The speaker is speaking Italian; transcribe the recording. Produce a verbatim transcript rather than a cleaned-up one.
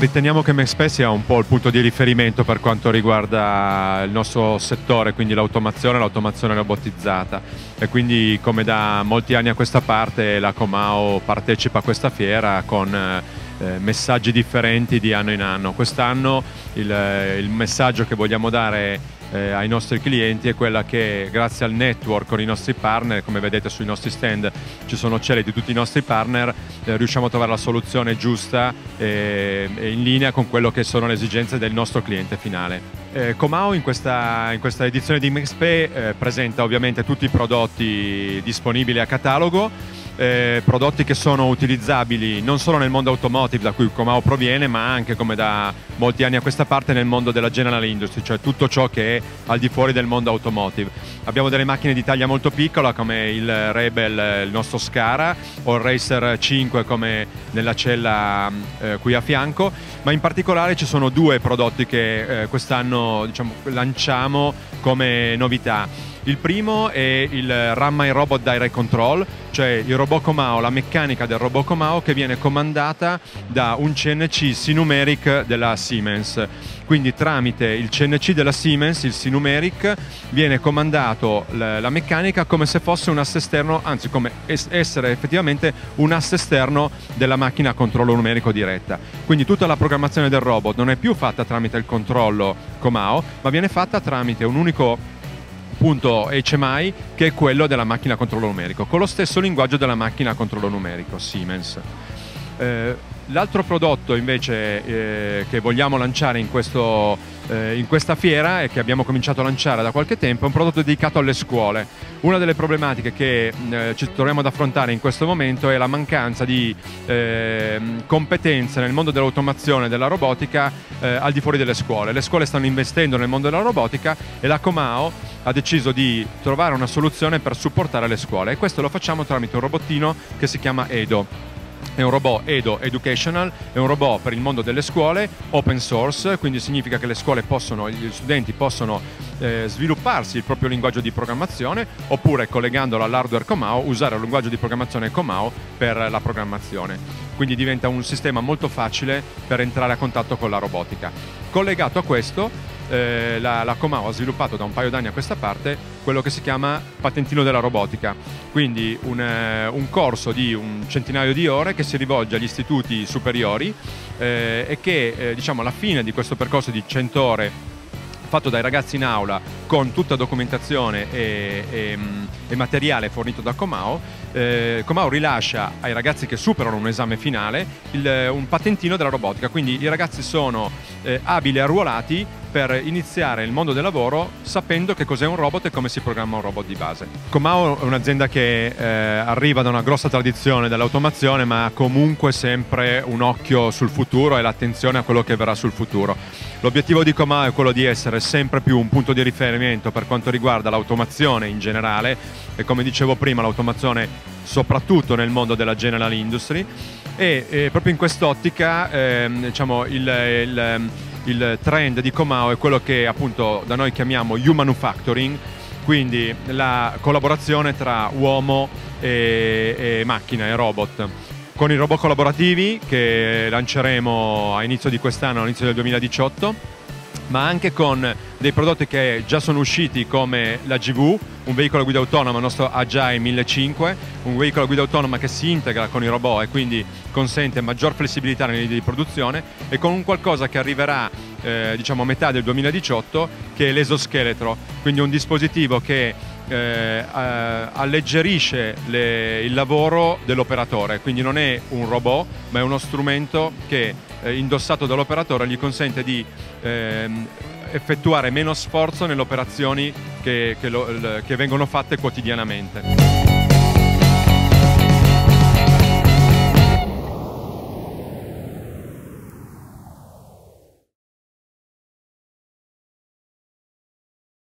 riteniamo che MXP sia un po' il punto di riferimento per quanto riguarda il nostro settore, quindi l'automazione e l'automazione robotizzata, e quindi come da molti anni a questa parte la Comau partecipa a questa fiera con eh, messaggi differenti di anno in anno. Quest'anno il, il messaggio che vogliamo dare Eh, ai nostri clienti è quella che grazie al network con i nostri partner, come vedete sui nostri stand ci sono celle di tutti i nostri partner, eh, riusciamo a trovare la soluzione giusta e, e in linea con quello che sono le esigenze del nostro cliente finale. Eh, Comau in questa, in questa edizione di MXP eh, presenta ovviamente tutti i prodotti disponibili a catalogo, Eh, prodotti che sono utilizzabili non solo nel mondo automotive da cui Comau proviene, ma anche, come da molti anni a questa parte, nel mondo della general industry, cioè tutto ciò che è al di fuori del mondo automotive. Abbiamo delle macchine di taglia molto piccola come il Rebel, il nostro Scara, o il Racer cinque come nella cella eh, qui a fianco, ma in particolare ci sono due prodotti che eh, quest'anno, diciamo, lanciamo come novità. Il primo è il Run My Robot Direct Control, cioè il robot Comau, la meccanica del robot Comau che viene comandata da un C N C Synumeric della Siemens. Quindi tramite il C N C della Siemens, il Synumeric, viene comandato la meccanica come se fosse un asse esterno, anzi come essere effettivamente un asse esterno della macchina a controllo numerico diretta. Quindi tutta la programmazione del robot non è più fatta tramite il controllo Comau, ma viene fatta tramite un unico punto H M I, che è quello della macchina a controllo numerico, con lo stesso linguaggio della macchina a controllo numerico Siemens. Eh, L'altro prodotto invece eh, che vogliamo lanciare in, questo, eh, in questa fiera e che abbiamo cominciato a lanciare da qualche tempo è un prodotto dedicato alle scuole. Una delle problematiche che eh, ci troviamo ad affrontare in questo momento è la mancanza di eh, competenze nel mondo dell'automazione e della robotica eh, al di fuori delle scuole. Le scuole stanno investendo nel mondo della robotica e la Comau ha deciso di trovare una soluzione per supportare le scuole, e questo lo facciamo tramite un robottino che si chiama Edo. È un robot Edo Educational, è un robot per il mondo delle scuole, open source, quindi significa che le scuole possono, gli studenti possono eh, svilupparsi il proprio linguaggio di programmazione, oppure collegandolo all'hardware Comau usare il linguaggio di programmazione Comau per la programmazione. Quindi diventa un sistema molto facile per entrare a contatto con la robotica. Collegato a questo, eh, la, la Comau ha sviluppato da un paio d'anni a questa parte quello che si chiama patentino della robotica, quindi un, eh, un corso di un centinaio di ore che si rivolge agli istituti superiori eh, e che eh, diciamo alla fine di questo percorso di cento ore fatto dai ragazzi in aula con tutta documentazione e, e, e materiale fornito da Comau, eh, Comau rilascia ai ragazzi che superano un esame finale il, un patentino della robotica, quindi i ragazzi sono eh, abili e arruolati per iniziare il mondo del lavoro sapendo che cos'è un robot e come si programma un robot di base. Comau è un'azienda che eh, arriva da una grossa tradizione dell'automazione, ma ha comunque sempre un occhio sul futuro e l'attenzione a quello che verrà sul futuro. L'obiettivo di Comau è quello di essere sempre più un punto di riferimento per quanto riguarda l'automazione in generale, e come dicevo prima l'automazione soprattutto nel mondo della general industry, e, e proprio in quest'ottica eh, diciamo il, il Il trend di Comau è quello che appunto da noi chiamiamo U-Manufacturing, quindi la collaborazione tra uomo e, e macchina e robot. Con i robot collaborativi che lanceremo a inizio di quest'anno, all'inizio del duemiladiciotto, ma anche con dei prodotti che già sono usciti come la G V, un veicolo a guida autonoma, il nostro Agile millecinquecento, un veicolo a guida autonoma che si integra con i robot e quindi consente maggior flessibilità nei linee di produzione, e con un qualcosa che arriverà eh, diciamo a metà del duemiladiciotto, che è l'esoscheletro, quindi un dispositivo che eh, alleggerisce le, il lavoro dell'operatore, quindi non è un robot ma è uno strumento che eh, indossato dall'operatore gli consente di ehm, effettuare meno sforzo nelle operazioni che, che, lo, che vengono fatte quotidianamente.